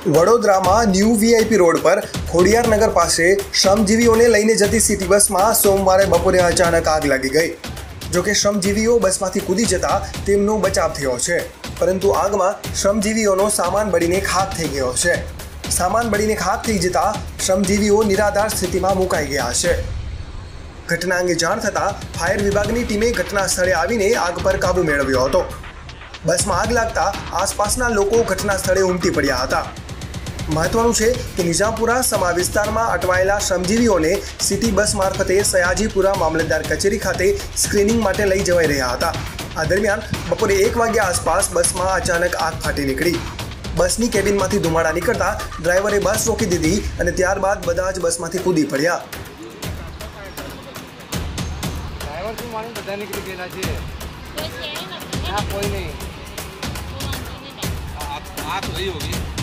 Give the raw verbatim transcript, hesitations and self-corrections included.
વડોદરામાં new VIP road પર ખોડિયારનગર પાસે શ્રમજીવીઓને લઈને જતી સિટી બસમાં સોમવારે બપોરે અચાનક આગ લાગી ગઈ। જોકે શ્રમજીવીઓ બસમાંથી કૂદી જતા તેમનો બચાવ થયો છે, પરંતુ આગમાં શ્રમજીવીઓનો સામાન બળીને ખાખ થઈ ગયો છે। સામાન બળીને ખાખ થઈ જતા શ્રમજીવીઓ નિરાધાર સ્થિતિમાં મુકાઈ ગયા છે। ઘટના અંગે જાણ થતાં ફાયર વિભાગની ટીમે ઘટના સ્થળે આવીને આગ પર કાબૂ મેળવ્યો હતો। બસમાં આગ લાગતા આસપાસના લોકો ઘટના સ્થળે ઉમટી પડ્યા હતા। મહત્વનું છે કે નિઝામપુરા સમા વિસ્તારમાં અટવાયેલા શ્રમજીવીઓને સિટી બસ મારફતે સયાજીપુરા મામલતદાર કચેરી ખાતે સ્ક્રીનિંગ માટે લઈ જવાઈ રહ્યા હતા। આ દરમિયાન બપોરે એક વાગ્યા આસપાસ બસમાં અચાનક આગ ફાટી નીકળી। બસની કેબિનમાંથી ધુમાડા નીકળતા ડ્રાઈવરે બસ રોકી દીધી અને ત્યારબાદ બધા જ બસમાંથી કૂદી પડ્યા। ડ્રાઈવર શું માની બધા નીકળી ગયેલા છે? કોઈ નહીં, આ આ તો રહી હોગી।